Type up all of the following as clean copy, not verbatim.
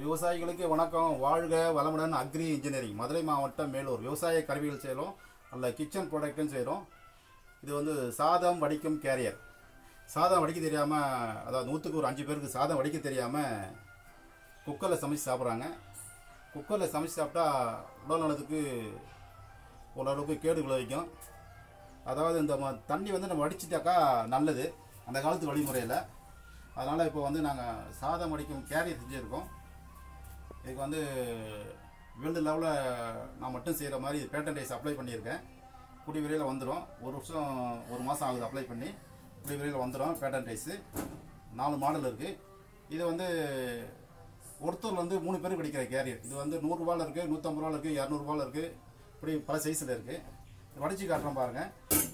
விவசாயிகளுக்கு வணக்கம். வாழ்க வளமுடன். அக்ரி இன்ஜினியரிங், மதுரை மாவட்டம் மேலூர். விவசாய கருவிகள் செய்கிறோம், நல்ல கிச்சன் ப்ராடக்ட்டும் செய்கிறோம். இது வந்து சாதம் வடிக்கும் கேரியர். சாதம் வடிக்க தெரியாமல், அதாவது 100க்கு ஒரு 5 பேருக்கு சாதம் வடிக்க தெரியாமல் குக்கரில் சமைச்சு சாப்பிட்றாங்க. குக்கரில் சமைச்சு சாப்பிட்டா உடல் நலத்துக்கு ஓரளவுக்கு கேடு விளைவிக்கும். அதாவது இந்த தண்ணி வந்து நம்ம வடிச்சிட்டாக்கா நல்லது, அந்த காலத்து வழிமுறையில். அதனால் இப்போ வந்து நாங்கள் சாதம் வடிக்கும் கேரியர் செஞ்சுருக்கோம். இதுக்கு வந்து வேர்ல்டு லெவலில் நான் மட்டும் செய்கிற மாதிரி பேட்டன்டைஸ் அப்ளை பண்ணியிருக்கேன். கூடிய விரைவில் வந்துடும். ஒரு மாதம் ஆகுது அப்ளை பண்ணி. கூடிய விரைவில் வந்துடும் பேட்டன்டைஸு. 4 மாடல் இருக்குது. இது வந்து ஒருத்தர் வந்து 3 பேர் படிக்கிற கேரியர். இது வந்து 100 ரூபாயில் இருக்குது, 150 ரூபாயில் இருக்குது, 200 ரூபாயில் இருக்குது. இப்படி பல சைஸில் இருக்குது. வடித்து காட்டுறோம் பாருங்கள்.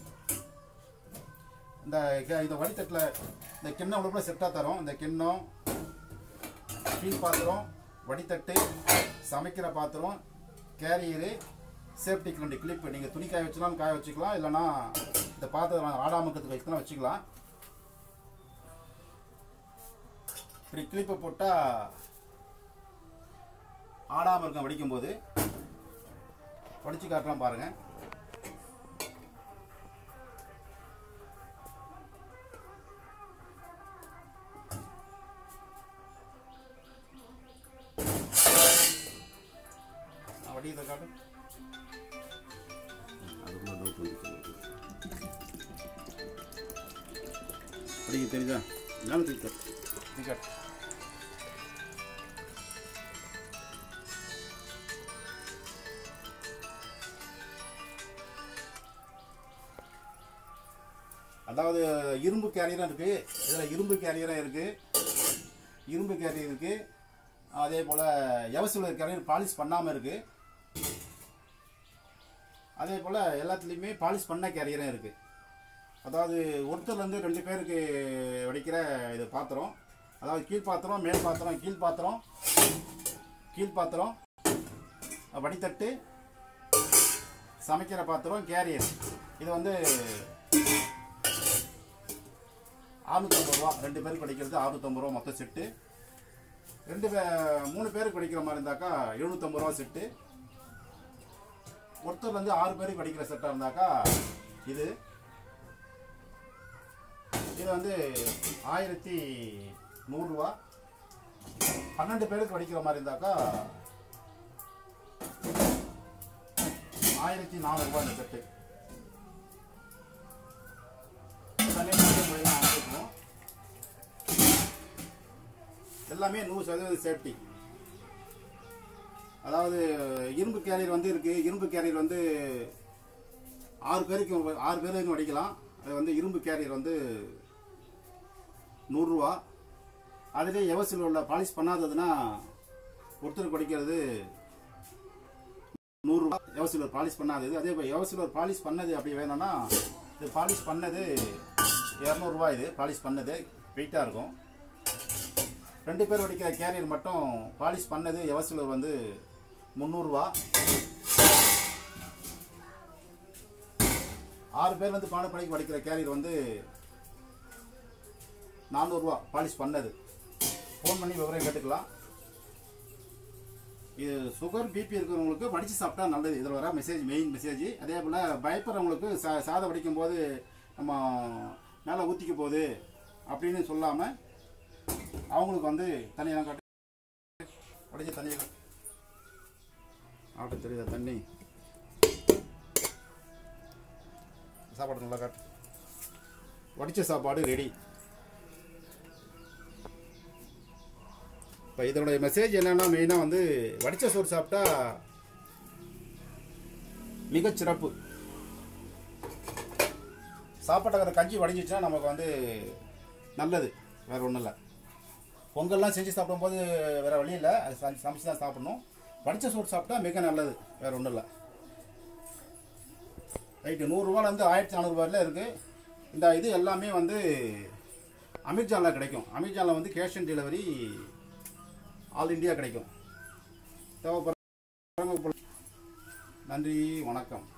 இந்த வடித்தட்டில் இந்த கிண்ணம் உள்ள செட்டாக தரோம். இந்த கிண்ணம், ஸ்டீல் பாத்திரம், வடித்தட்டு, சமைக்கிற பாத்திரம், கேரியரு, சேஃப்டிக்கு 2 கிளிப்பு. நீங்கள் துணி காய வச்சுக்கலாம், காய வச்சுக்கலாம். இல்லைனா இந்த பாத்திரம் ஆடாமக்கிறதுக்கு வைக்கலாம், வச்சுக்கலாம். இப்படி கிளிப்பை போட்டால் ஆடாமல் இருக்க. வடிக்கும்போது வடித்து காட்டலாம் பாருங்கள். வடிக்கிறத காட்டு. அதுக்குள்ள டவுட் வந்து வடிக்க தெரியுதா? நானும் தெரியும். அதாவது இரும்பு கேரியரும் இருக்குது. இதில் இரும்பு கேரியரும் இருக்குது, இரும்பு கேரியர் இருக்குது. அதே போல் எவசில் கேரியர் பாலிஷ் பண்ணாமல் இருக்குது. அதே போல் எல்லாத்துலேயுமே பாலிஷ் பண்ண கேரியரும் இருக்குது. அதாவது ஒருத்தர்லேருந்து 2 பேருக்கு வடிக்கிற இது பாத்திரம். அதாவது கீழ்பாத்திரம், மேல் பாத்திரம், கீழ்பாத்திரம், கீழ்பாத்திரம், வடித்தட்டு, சமைக்கிற பாத்திரம், கேரியர். இது வந்து 650 ரூபா. 2 பேருக்கு படிக்கிறது 650 ரூபா மொத்தம் செட்டு. 3 பேருக்கு படிக்கிற மாதிரி இருந்தாக்கா 750 ரூபா செட்டு. ஒருத்தர்லேருந்து 6 பேருக்கு படிக்கிற செட்டாக இருந்தாக்கா இது வந்து 1100 ரூபா. 12 பேருக்கு படிக்கிற மாதிரி இருந்தாக்கா 1400 ரூபா இந்த செட்டு. எல்லாமே 100% சேஃப்டி. அதாவது இரும்பு கேரியர் வந்து இருக்குது. இரும்பு கேரியர் வந்து 6 பேருக்கு வடிக்கலாம். அது வந்து இரும்பு கேரியர் வந்து 100 ரூபா. அதிலே எவசில் உள்ள பாலிஷ் பண்ணாததுன்னா ஒருத்தருக்கு படிக்கிறது 100 ரூபா. எவசில் பாலிஷ் பண்ணாதது. அதே போல் எவசில் பாலிஷ் பண்ணது அப்படி வேணும்னா இது பாலிஷ் பண்ணது 200 ரூபா. இது பாலிஷ் பண்ணது வெயிட்டாக இருக்கும். 2 பேர் வடிக்கிற கேரியர் மட்டும் பாலிஷ் பண்ணது எவசில் வந்து 300 ரூபா. 6 பேர் வந்து பானைப்படைக்கு வடிக்கிற கேரியர் வந்து 400 ரூபா பாலிஷ் பண்ணது. ஃபோன் பண்ணி விவரம் கேட்டுக்கலாம். இது சுகர், பிபி இருக்கிறவங்களுக்கு வடித்து சாப்பிட்டா நல்லது. இதில் வர மெயின் மெசேஜ். அதே போல் பயப்படுறவங்களுக்கு சாதம் வடிக்கும் போது நம்ம மேலே ஊற்றிக்க போகுது அப்படின்னு சொல்லாமல் அவங்களுக்கு வந்து தண்ணியெல்லாம் காட்டு. வடிச்ச தண்ணியை ஆட்ட தெரியுதா? தண்ணி சாப்பாடு நல்லா காட்டு. வடித்த சாப்பாடு ரெடி. இப்போ இதோடைய மெசேஜ் என்னன்னா, மெயினாக வந்து வடித்த சோறு சாப்பிட்டா மிகச்சிறப்பு. சாப்பாட்டுக்கிற கஞ்சி வடிஞ்சிச்சுன்னா நமக்கு வந்து நல்லது, வேறு ஒன்றும் இல்லை. பொங்கல்லாம் செஞ்சு சாப்பிடும்போது வேறு வழி இல்லை, அது சமைச்சு தான் சாப்பிடணும். வடித்த சோறு சாப்பிட்டா மிக நல்லது, வேறு ஒன்றும் இல்லை. ரைட்டு. 100 ரூபாலேருந்து 1400 ரூபாயில் இருக்குது. இந்த இது எல்லாமே வந்து அமேசானில் கிடைக்கும். அமேசானில் வந்து cash on delivery all India கிடைக்கும். தேவைப்படுற. நன்றி, வணக்கம்.